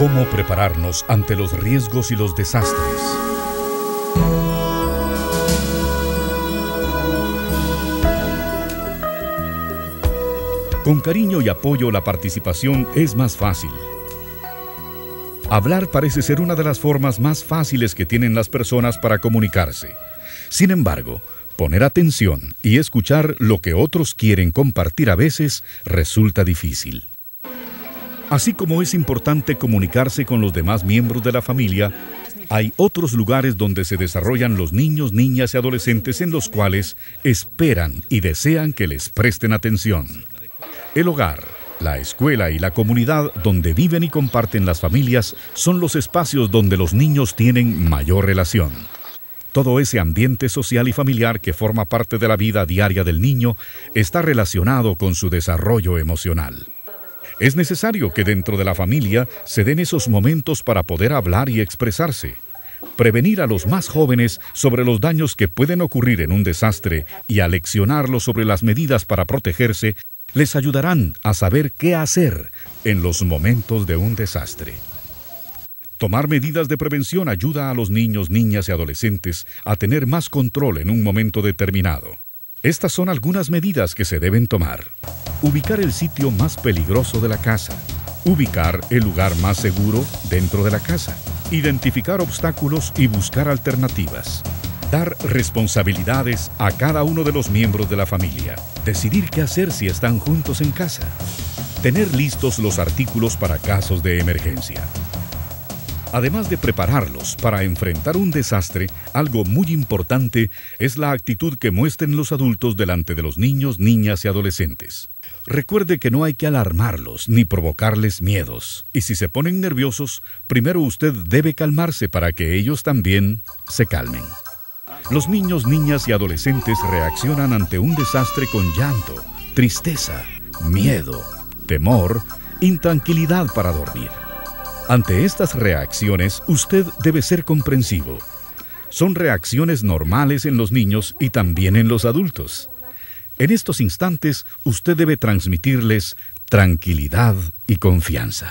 ¿Cómo prepararnos ante los riesgos y los desastres? Con cariño y apoyo la participación es más fácil. Hablar parece ser una de las formas más fáciles que tienen las personas para comunicarse. Sin embargo, poner atención y escuchar lo que otros quieren compartir a veces resulta difícil. Así como es importante comunicarse con los demás miembros de la familia, hay otros lugares donde se desarrollan los niños, niñas y adolescentes en los cuales esperan y desean que les presten atención. El hogar, la escuela y la comunidad donde viven y comparten las familias son los espacios donde los niños tienen mayor relación. Todo ese ambiente social y familiar que forma parte de la vida diaria del niño está relacionado con su desarrollo emocional. Es necesario que dentro de la familia se den esos momentos para poder hablar y expresarse. Prevenir a los más jóvenes sobre los daños que pueden ocurrir en un desastre y aleccionarlos sobre las medidas para protegerse les ayudarán a saber qué hacer en los momentos de un desastre. Tomar medidas de prevención ayuda a los niños, niñas y adolescentes a tener más control en un momento determinado. Estas son algunas medidas que se deben tomar. Ubicar el sitio más peligroso de la casa. Ubicar el lugar más seguro dentro de la casa. Identificar obstáculos y buscar alternativas. Dar responsabilidades a cada uno de los miembros de la familia. Decidir qué hacer si están juntos en casa. Tener listos los artículos para casos de emergencia. Además de prepararlos para enfrentar un desastre, algo muy importante es la actitud que muestren los adultos delante de los niños, niñas y adolescentes. Recuerde que no hay que alarmarlos ni provocarles miedos. Y si se ponen nerviosos, primero usted debe calmarse para que ellos también se calmen. Los niños, niñas y adolescentes reaccionan ante un desastre con llanto, tristeza, miedo, temor, intranquilidad para dormir. Ante estas reacciones, usted debe ser comprensivo. Son reacciones normales en los niños y también en los adultos. En estos instantes, usted debe transmitirles tranquilidad y confianza.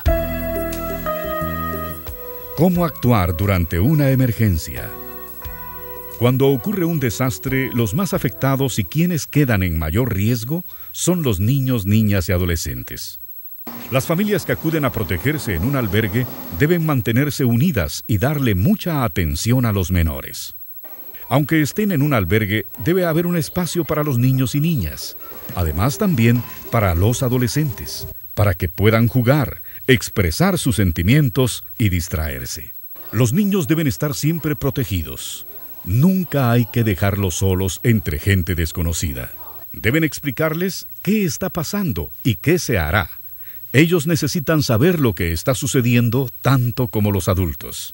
¿Cómo actuar durante una emergencia? Cuando ocurre un desastre, los más afectados y quienes quedan en mayor riesgo son los niños, niñas y adolescentes. Las familias que acuden a protegerse en un albergue deben mantenerse unidas y darle mucha atención a los menores. Aunque estén en un albergue, debe haber un espacio para los niños y niñas, además también para los adolescentes, para que puedan jugar, expresar sus sentimientos y distraerse. Los niños deben estar siempre protegidos. Nunca hay que dejarlos solos entre gente desconocida. Deben explicarles qué está pasando y qué se hará. Ellos necesitan saber lo que está sucediendo tanto como los adultos.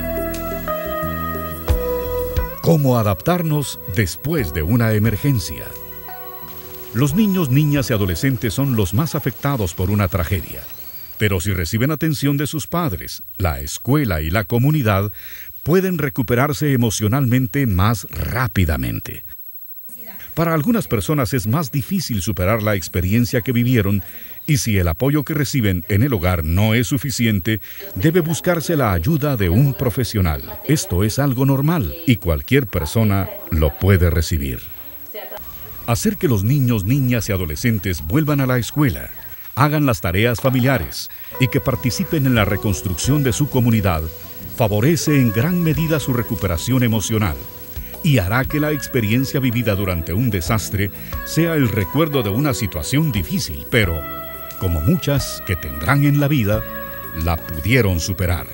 ¿Cómo adaptarnos después de una emergencia? Los niños, niñas y adolescentes son los más afectados por una tragedia. Pero si reciben atención de sus padres, la escuela y la comunidad, pueden recuperarse emocionalmente más rápidamente. Para algunas personas es más difícil superar la experiencia que vivieron y si el apoyo que reciben en el hogar no es suficiente, debe buscarse la ayuda de un profesional. Esto es algo normal y cualquier persona lo puede recibir. Hacer que los niños, niñas y adolescentes vuelvan a la escuela, hagan las tareas familiares y que participen en la reconstrucción de su comunidad favorece en gran medida su recuperación emocional y hará que la experiencia vivida durante un desastre sea el recuerdo de una situación difícil, pero, como muchas que tendrán en la vida, la pudieron superar.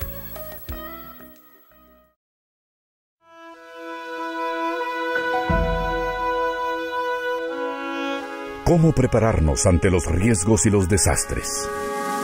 ¿Cómo prepararnos ante los riesgos y los desastres?